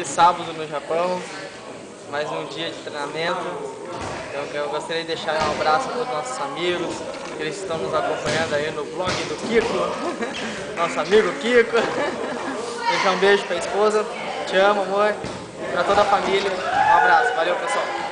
feliz sábado no Japão, mais um dia de treinamento. Eu gostaria de deixar um abraço a todos os nossos amigos, que eles estão nos acompanhando aí no blog do Kiko, nosso amigo Kiko. Deixar um beijo para a esposa, te amo, amor, para toda a família. Um abraço, valeu pessoal.